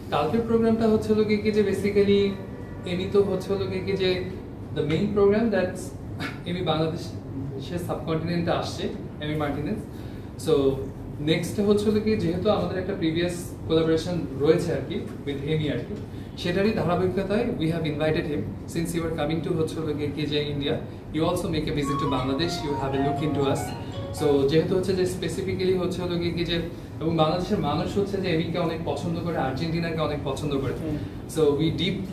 কালকের প্রোগ্রামটা হচ্ছে হলো কি যে বেসিক্যালি এমি তো হচ্ছে হলো কি যে the main program that's Emi বাংলাদেশের সাবকন্টিনেন্টে আসছে এমি মার্টিনেজ। সো নেক্সট হচ্ছে হলো কি যেহেতু আমাদের একটা প্রিভিয়াস কোলাবোরেশন রয়েছে আর কি উইথ এমি আর কি, সেটারই ধারাবাহিকতায় we have invited him since you are coming to হচ্ছে হলো কি যে India, you also make a visit to Bangladesh, you have a look into us. So যেহেতু হচ্ছে যে স্পেসিফিক্যালি হচ্ছে হলো কি যে এবং বাংলাদেশের মানুষ হচ্ছে যে এমিকে অনেক পছন্দ করে, আর্জেন্টিনাকে অনেক পছন্দ করে। সো উই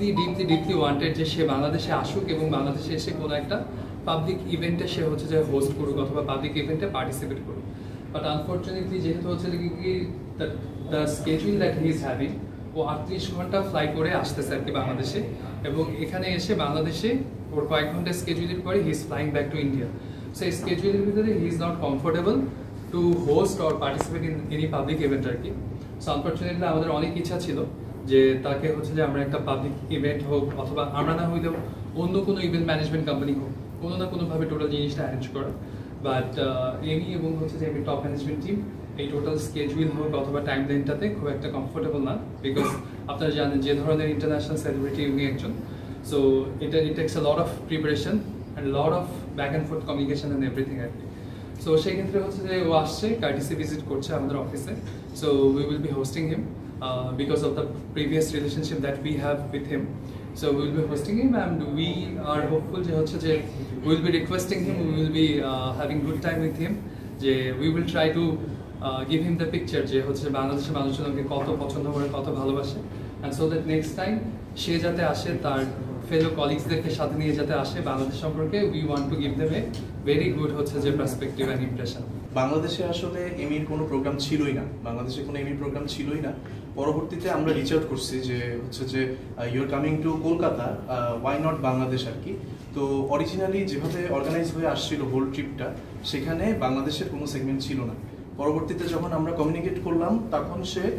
ডিপলি ওয়ান্টেড যে সে বাংলাদেশে আসুক এবং বাংলাদেশে এসে কোনো একটা পাবলিক ইভেন্টে সে হচ্ছে যে হোস্ট করুক অথবা পাবলিক ইভেন্টে পার্টিসিপেট করুক। বাট আনফর্চুনেটলি যেহেতু হচ্ছে কি the schedule that he is having, ও 38 ঘন্টা ফ্লাই করে আসতেছে আর কি বাংলাদেশে, এবং এখানে এসে বাংলাদেশে ওর কয়েক ঘন্টা স্কেজুলের পরে he is flying back to India. So এই স্কেজুলের ভিতরে he is not comfortable to host or participate in any public event আর কি। সো আনফর্চুনেটলি আমাদের অনেক ইচ্ছা ছিল যে তাকে হচ্ছে যে আমরা একটা পাবলিক ইভেন্ট হোক অথবা আমরা না হইলেও অন্য কোনো ইভেন্ট ম্যানেজমেন্ট কোম্পানি হোক কোনো না কোনোভাবে টোটাল জিনিসটা অ্যারেঞ্জ করা। বাট এমি এবং হচ্ছে যে এমি টপ ম্যানেজমেন্ট টিম এই টোটাল স্কেজুইল হোক অথবা টাইম লাইনটাতে খুব একটা কমফোর্টেবল না, বিকজ আপনারা জানেন যে ধরনের ইন্টারন্যাশনাল সেলিব্রিটি উনি একজন। So it takes a lot of preparation and lot of back and forth communication and everything আর কি। সো সেই ক্ষেত্রে হচ্ছে যে ও আসছে কার্টিসি ভিজিট করছে আমাদের অফিসে। So we will be hosting him because of the previous relationship that we have with him. So we will be hosting him and we are hopeful যে হচ্ছে যে we will be requesting him, we will be having good time with him, যে we will try to give him the picture যে হচ্ছে বাংলাদেশের মানুষজনকে কত পছন্দ করে কত ভালোবাসে, and so that next time সে যাতে আসে তার ফেলো কলিগসদেরকে সাথে নিয়ে যাতে আসে বাংলাদেশ সম্পর্কে, we want to give them a very good হচ্ছে যে পার্সপেক্টিভ and impression. বাংলাদেশে আসলে এমির কোনো প্রোগ্রাম ছিলই না, বাংলাদেশে কোনো এমির প্রোগ্রাম ছিলই না। পরবর্তীতে আমরা রিচ আউট করছি যে হচ্ছে যে you are coming to Kolkata, why not Bangladesh আর কি। তো অরিজিনালি যেভাবে অর্গানাইজ হয়ে আসছিল হোল ট্রিপটা, সেখানে বাংলাদেশের কোনো সেগমেন্ট ছিল না। পরবর্তীতে যখন আমরা কমিউনিকেট করলাম তখন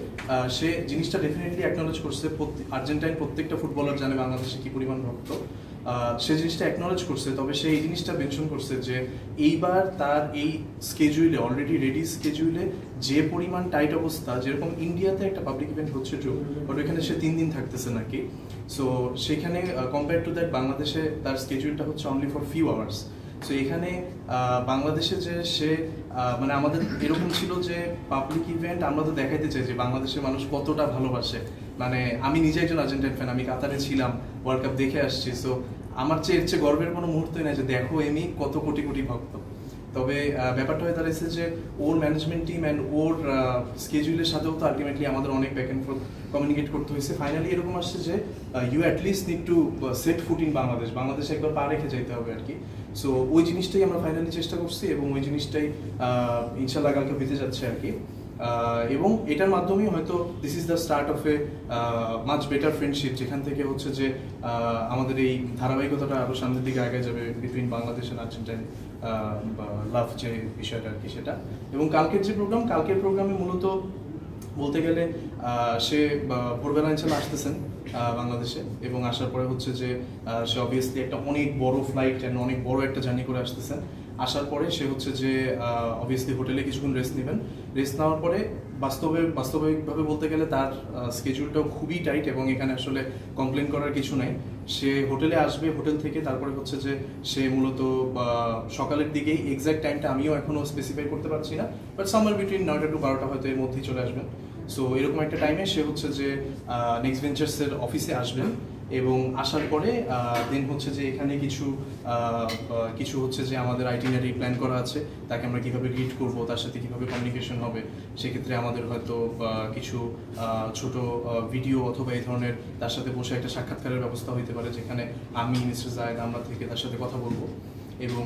সে জিনিসটা ডেফিনেটলি অ্যাকনোলেজ করছে। আর্জেন্টাইন প্রত্যেকটা ফুটবলার জানে বাংলাদেশে কি পরিমাণ ভক্ত, সে জিনিসটা অ্যাকনোলেজ করছে। তবে সে এই জিনিসটা মেনশন করছে যে এইবার তার এই স্কেজুইলে অলরেডি রেডি স্কেজুইলে যে পরিমাণ টাইট অবস্থা, যেরকম ইন্ডিয়াতে একটা পাবলিক ইভেন্ট হচ্ছে ট্রু, বাট ওইখানে সে 3 দিন থাকতেছে নাকি। সো সেখানে কম্পেয়ার টু দ্যাট বাংলাদেশে তার স্কেজুইলটা হচ্ছে only for few hours. So এখানে বাংলাদেশে যে সে মানে আমাদের এরকম ছিল যে পাবলিক ইভেন্ট আমরা তো দেখাইতে চাই যে বাংলাদেশের মানুষ কতটা ভালোবাসে। মানে আমি নিজে একজন আর্জেন্টাইন ফ্যান, আমি কাতারে ছিলাম, ওয়ার্ল্ড কাপ দেখে আসছি। সো আমার এর চেয়ে গর্বের কোনো মুহূর্তই নাই যে দেখো এমি কত কোটি কোটি ভক্ত। তবে ব্যাপারটা হয়ে দাঁড়িয়েছে যে ওর ম্যানেজমেন্ট টিম অ্যান্ড ওর স্কেজুলের সাথেও তো আলটিমেটলি আমাদের অনেক ব্যাক অ্যান্ড ফোর্থ কমিউনিকেট করতে হয়েছে। ফাইনালি এরকম আসছে যে you at least need to set foot in বাংলাদেশে একবার পা রেখে যেতে হবে আর কি। সো ওই জিনিসটাই আমরা ফাইনালি চেষ্টা করছি এবং ওই জিনিসটাই ইনশাল্লাহ কালকে হতে যাচ্ছে আর কি। এবং এটার মাধ্যমেই হয়তো this is the start of a much better friendship, যেখান থেকে হচ্ছে যে আমাদের এই ধারাবাহিকতাটা আরও সামনের দিকে আগে যাবে between Bangladesh and Argentine love যে বিষয়টা আর কি সেটা। এবং কালকের যে কালকের প্রোগ্রামে মূলত বলতে গেলে সে ভোরবেলা ইনশাল্লাহ আসতেছেন বাংলাদেশে, এবং আসার পরে হচ্ছে যে সে অবভিয়াসলি একটা অনেক বড় ফ্লাইট অ্যান্ড অনেক বড় একটা জার্নি করে আসতেছেন। আসার পরে সে হচ্ছে যে অবভিয়াসলি হোটেলে কিছুক্ষণ রেস্ট নেবেন। রেস্ট নেওয়ার পরে বাস্তবিকভাবে বলতে গেলে তার স্কেজুলটাও খুবই টাইট এবং এখানে আসলে কমপ্লেন করার কিছু নাই। সে হোটেলে আসবে, হোটেল থেকে তারপরে হচ্ছে যে সে মূলত সকালের দিকেই, এক্স্যাক্ট টাইমটা আমিও এখনও স্পেসিফাই করতে পারছি না, বাট সামওয়্যার বিটুইন 9টা to 12টা হয়তো এর মধ্যেই চলে আসবেন। সো এরকম একটা টাইমে সে হচ্ছে যে নেক্সট ভেঞ্চার্সের অফিসে আসবেন এবং আসার পরে দেন হচ্ছে যে এখানে কিছু হচ্ছে যে আমাদের আইটিনারি প্ল্যান করা আছে, তাকে আমরা কীভাবে গ্রিট করবো, তার সাথে কীভাবে কমিউনিকেশন হবে। সেক্ষেত্রে আমাদের হয়তো কিছু ছোট ভিডিও অথবা এই ধরনের তার সাথে বসে একটা সাক্ষাৎকারের ব্যবস্থা হইতে পারে, যেখানে আমি মিস্টার জায়েদ আমরা থেকে তার সাথে কথা বলবো। এবং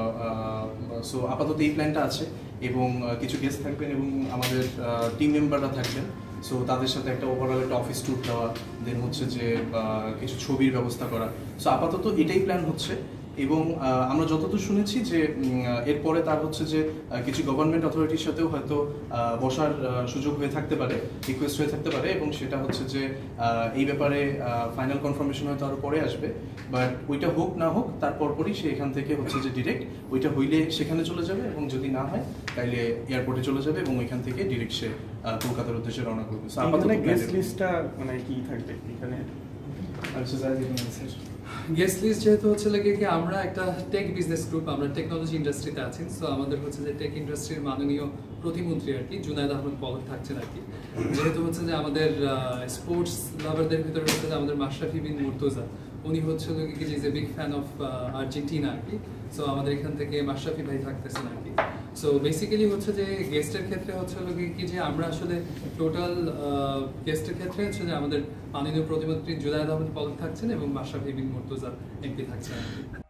সো আপাতত এই প্ল্যানটা আছে এবং কিছু গেস্ট থাকবেন এবং আমাদের টিম মেম্বাররা থাকবেন। সো তাদের সাথে একটা ওভারঅল একটা অফিস ট্যুর দেওয়া, দেন হচ্ছে যে কিছু ছবির ব্যবস্থা করা। সো আপাতত এটাই প্ল্যান হচ্ছে এবং আমরা যতদূর শুনেছি যে এরপরে তার হচ্ছে যে কিছু গভর্নমেন্ট অথরিটির সাথেও হয়তো বসার সুযোগ হয়ে থাকতে পারে, রিকোয়েস্ট হয়ে থাকতে পারে, এবং সেটা হচ্ছে যে এই ব্যাপারে ফাইনাল কনফার্মেশন হয়তো আরও পরে আসবে। বাট ওইটা হোক না হোক তার পরপরই সে এখান থেকে হচ্ছে যে ডিরেক্ট ওইটা হইলে সেখানে চলে যাবে, এবং যদি না হয় তাইলে এয়ারপোর্টে চলে যাবে এবং ওইখান থেকে ডিরেক্ট সে কলকাতার উদ্দেশ্যে রওনা করবে। গেস্ট লিস্টটা মানে কি থাকবে এখানে? গেস্ট লিস্ট যেহেতু হচ্ছে লাগে কি আমরা একটা টেক বিজনেস গ্রুপ, আমরা টেকনোলজি ইন্ডাস্ট্রিতে আছি, সো আমাদের হচ্ছে যে টেক ইন্ডাস্ট্রির মাননীয় প্রতিমন্ত্রী আর কি জুনায়েদ আহমেদ পলক থাকছেন আর কি। যেহেতু হচ্ছে যে আমাদের স্পোর্টস লাভারদের ভিতরে হচ্ছে যে আমাদের মাশরাফি বিন মুর্তজা, উনি হচ্ছে কি যে is a big fan of Argentina আর কি। সো আমাদের এখান থেকে মাশরাফি ভাই থাকতেছেন আর কি। সো বেসিক্যালি হচ্ছে যে গেস্টের ক্ষেত্রে হচ্ছে কি যে আমরা আসলে টোটাল গেস্টের ক্ষেত্রে হচ্ছে যে আমাদের মাননীয় প্রতিমন্ত্রী জুনায়েদ আহমেদ পলক থাকছেন এবং মাশরাফি বিন মুর্তজা এমপি থাকছেন।